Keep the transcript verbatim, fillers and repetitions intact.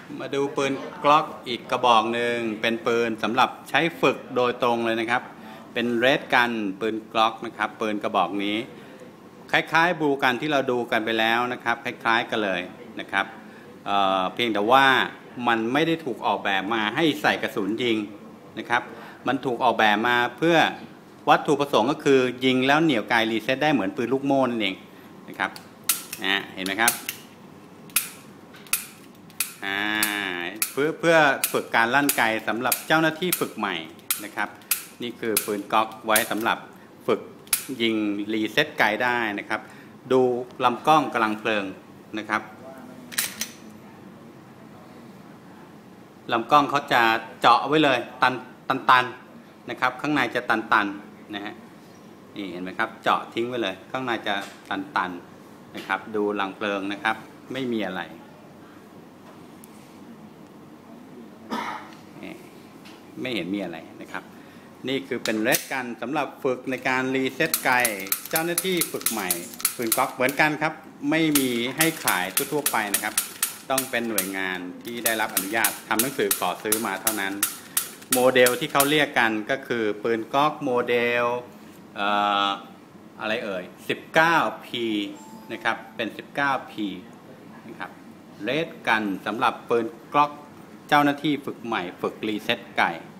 มาดูปืนกล็อกอีกกระบอกหนึ่งเป็นปืนสำหรับใช้ฝึกโดยตรงเลยนะครับเป็นเรดกันปืนกล็อกนะครับปืนกระบอกนี้คล้ายๆบูกันที่เราดูกันไปแล้วนะครับคล้ายๆกันเลยนะครับเ, เพียงแต่ว่ามันไม่ได้ถูกออกแบบมาให้ใส่กระสุนยิงนะครับมันถูกออกแบบมาเพื่อวัตถุประสงค์ก็คือยิงแล้วเหนี่ยวไกรีเซ็ตได้เหมือนปืนลูกโม่นั่นเองนะครับนะเห็นไหมครับเพื่อเพื่อฝึกการลั่นไกสำหรับเจ้าหน้าที่ฝึกใหม่นะครับนี่คือปืนก๊อกไว้สำหรับฝึกยิงรีเซ็ตไกได้นะครับดูลำกล้องกำลังเพลิงนะครับลำกล้องเขาจะเจาะไว้เลยตันตันตันนะครับข้างในจะตันตันนะฮะนี่เห็นไหมครับเจาะทิ้งไว้เลยข้างในจะตันตันนะครับดูลังเพลิงนะครับไม่มีอะไรไม่เห็นมีอะไรนะครับนี่คือเป็นเรดกันสำหรับฝึกในการรีเซ็ตไกเจ้าหน้าที่ฝึกใหม่ปืนก๊อกเหมือนกันครับไม่มีให้ขายทั่วๆไปนะครับต้องเป็นหน่วยงานที่ได้รับอนุญาตทำหนังสือขอซื้อมาเท่านั้นโมเดลที่เขาเรียกกันก็คือปืนก๊อกโมเดลเอ่ออะไรเอ่ย สิบเก้าพี นะครับเป็น สิบเก้าพี นะครับเรดกันสำหรับปืนก๊อกเจ้าหน้าที่ฝึกใหม่ฝึกรีเซ็ตไก่